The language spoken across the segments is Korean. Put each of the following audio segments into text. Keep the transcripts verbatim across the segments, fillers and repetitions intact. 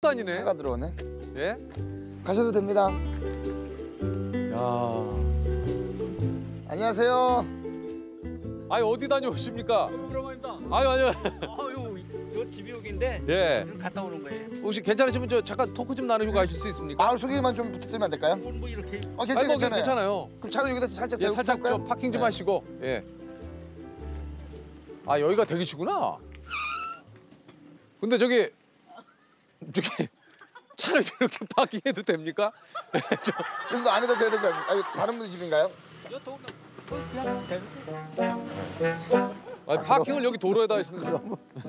다니네. 차가 들어오네. 예? 가셔도 됩니다. 야. 안녕하세요. 아니 어디 다녀오십니까? 오랜만입니다. 아유 아니요. 아유, 저 집이 여기인데 예. 좀 갔다 오는 거예요. 혹시 괜찮으시면 저 잠깐 토크 좀 나누고 가실 수 있습니까? 아, 소개만 좀 부탁드리면 안 될까요? 뭐 이렇게 아, 아니, 괜찮아요. 뭐 괜찮아요. 괜찮아요. 그럼 차를 여기다 살짝 예, 대고 살짝 볼까요? 좀 파킹 좀 네. 하시고. 예. 아 여기가 대기시구나. 근데 저기 저기 차를 이렇게 파킹해도 됩니까? 좀 더 안에다 대야 되지 않습니까? 아, 다른 분 집인가요? 또 그냥 대도 아니, 파킹을 여기 도로에다 하시는 거예요?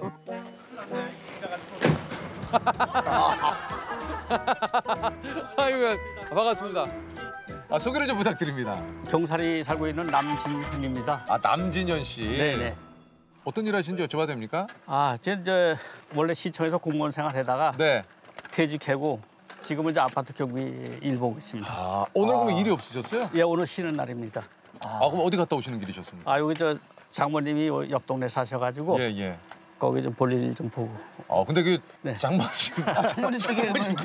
아이고 반갑습니다. 아 소개를 좀 부탁드립니다. 경사리 살고 있는 남진훈입니다. 아 남진현 씨. 네네. 어떤 일 하시는지 여쭤봐도 됩니까? 아, 제가 이제 원래 시청에서 공무원 생활하다가 네. 퇴직하고 지금은 이제 아파트 경비 일 보고 있습니다. 아 오늘 그러면 일이 없으셨어요? 예, 오늘 쉬는 날입니다. 아 그럼 어디 갔다 오시는 길이셨습니까? 아, 여기 저 장모님이 옆 동네 사셔가지고 예 예. 거기 좀 볼일 좀 보고. 어 근데 그 네. 장모님 아, 장모님 되게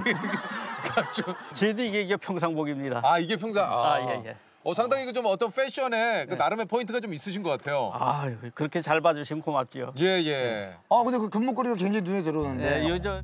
저희도 이게, 이게 평상복입니다. 아 이게 평상 아, 아, 예, 예. 어 상당히 그 좀 어떤 패션에 그 나름의 포인트가 좀 있으신 것 같아요. 아, 그렇게 잘 봐주시면 고맙지요. 예 예. 아, 근데 그 금목걸이가 굉장히 눈에 들어오는데. 예, 요저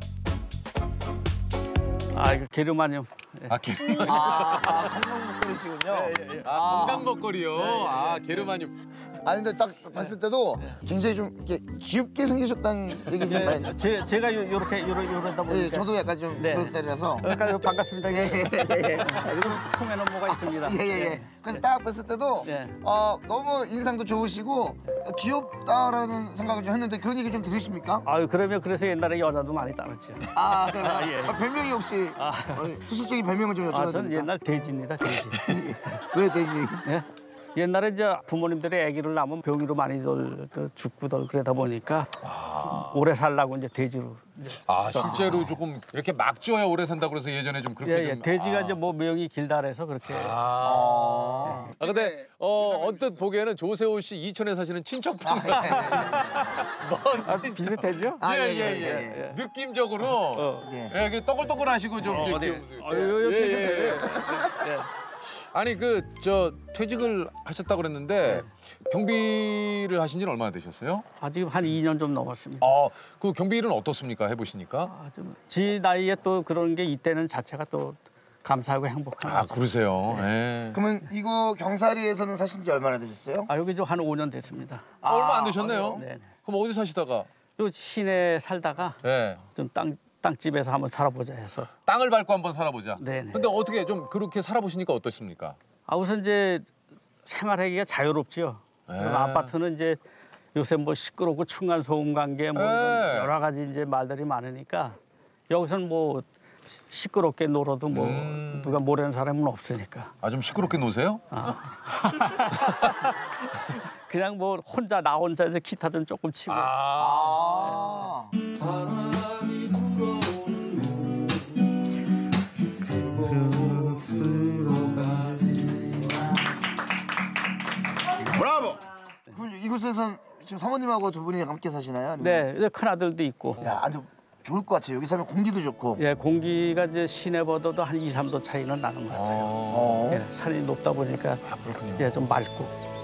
아, 이거 게르마늄. 아 게르. 아, 아, 금목걸이시군요. 예, 예. 아 건강 먹거리요. 아 게르마늄. 아니, 근데 딱 봤을 때도 굉장히 좀 이렇게 귀엽게 생기셨다는 얘기 좀 많이. 예, 제, 제가 요, 요렇게 요러, 요러다 보니까 예, 저도 약간 좀 네. 그런 스타일이라서. 그러니까 반갑습니다. 예, 예, 예. 품에는 뭐가 있습니다. 예, 예, 예. 그래서 딱 봤을 때도 네. 어, 너무 인상도 좋으시고 귀엽다라는 생각을 좀 했는데 그런 얘기 좀 들으십니까? 아유, 그러면 그래서 옛날에 여자도 많이 따랐죠. 아, 그럼 아, 예. 아, 별명이 혹시 아. 어, 수술적인 별명을 좀 아, 여쭤봐도 저는 됩니까? 옛날 돼지입니다, 돼지. 왜 돼지? 예? 옛날에 이제 부모님들이 아기를 낳으면 병으로 많이들 죽고들 그러다 보니까 오래 살라고 이제 돼지로. 이제. 아 실제로 조금 이렇게 막 지어야 오래 산다고 그래서 예전에 좀 그렇게 예, 예. 좀. 돼지가 아. 이제 뭐 명이 길다 그래서 그렇게. 아. 아 근데 어 언뜻 보기에는 조세호 씨 이천에 사시는 친척분 같은. 아, 비슷하죠? 아, 예예예. 예, 예, 예, 예. 느낌적으로 어. 예. 예, 이렇게 떠글떠글하시고 좀 어, 이렇게 어디? 모습이. 아, 요, 요, 예, 비슷해요. 예, 예. 예. 아니 그 저 퇴직을 하셨다고 그랬는데 경비를 하신 지는 얼마나 되셨어요? 아, 지금 한 이 년 좀 넘었습니다. 아 그 경비 일은 어떻습니까? 해보시니까? 아, 좀, 지 나이에 또 그런 게 이때는 자체가 또 감사하고 행복한 아 거죠. 그러세요. 예. 그러면 이거 경사리에서는 사신 지 얼마나 되셨어요? 아, 여기 좀 한 오 년 됐습니다. 아, 얼마 안 되셨네요. 네. 그럼 어디 사시다가? 또 시내 살다가 예. 좀 땅 땅집에서 한번 살아보자 해서. 땅을 밟고 한번 살아보자. 네네. 근데 어떻게 좀 그렇게 살아보시니까 어떠십니까? 아, 우선 이제 생활하기가 자유롭지요. 네. 아파트는 이제 요새 뭐 시끄럽고 층간 소음 관계 뭐 네. 이런 여러 가지 이제 말들이 많으니까 여기서는 뭐 시끄럽게 놀아도 뭐 음. 누가 모르는 사람은 없으니까. 아 좀 시끄럽게 노세요? 그냥 뭐 혼자 나 혼자 이제 기타 좀 조금 치고. 아. 아. 브라보! 그럼 이곳에선 지금 사모님하고 두 분이 함께 사시나요? 아니면- 네, 큰 아들도 있고. 야, 아주 좋을 것 같아요. 여기 살면 공기도 좋고. 예, 공기가 이제 시내보다도 한 이, 삼 도 차이는 나는 것 같아요. 어. 예, 산이 높다 보니까 아 그렇군요. 예, 좀 맑고.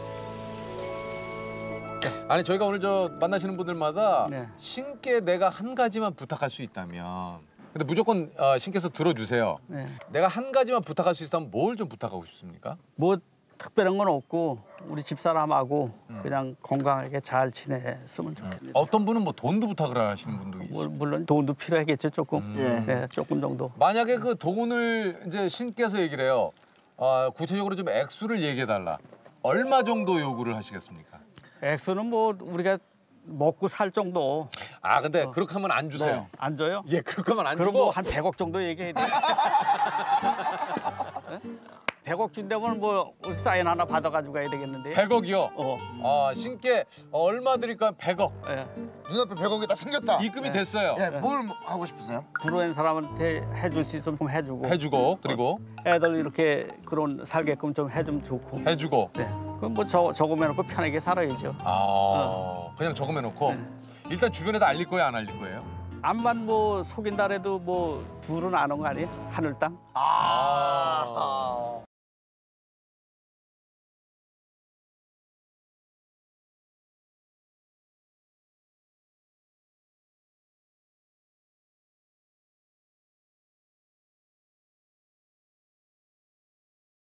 아니 저희가 오늘 저 만나시는 분들마다 네. 신께 내가 한 가지만 부탁할 수 있다면, 근데 무조건 어, 신께서 들어주세요. 네. 내가 한 가지만 부탁할 수 있다면 뭘 좀 부탁하고 싶습니까? 뭐 특별한 건 없고 우리 집사람하고 그냥 건강하게 잘 지냈으면 좋겠습니다. 어떤 분은 뭐 돈도 부탁을 하시는 분도 있어요. 뭐, 물론 돈도 필요하겠죠, 조금. 예. 네, 조금 정도. 만약에 그 돈을 이제 신께서 얘기를 해요. 아, 구체적으로 좀 액수를 얘기해 달라. 얼마 정도 요구를 하시겠습니까? 액수는 뭐 우리가 먹고 살 정도 아 근데 그렇게 하면 안 주세요. 안 줘요? 예, 그렇게 하면 안 그럼 주고. 뭐 한 백억 정도 얘기해야 돼. 백억 준다면 뭐 사인 하나 받아가지고 가야 되겠는데. 백억이요. 어. 아 신께 얼마 드릴까? 백억. 예. 눈앞에 백억이 딱 생겼다. 입금이 됐어요. 예, 뭘 하고 싶으세요? 불우한 사람한테 해줄 수 있으면 좀 해주고. 해주고 그리고 애들 이렇게 그런 살게끔 좀 해주면 좋고. 해주고. 네. 그럼 뭐 저, 적으면 놓고 편하게 살아야죠. 아 그냥 적금해 놓고 네. 일단 주변에다 알릴 거예요, 안 알릴 거예요? 암만 뭐 속인다 해도 뭐 둘은 안 온 거 아니에요? 하늘 땅? 아.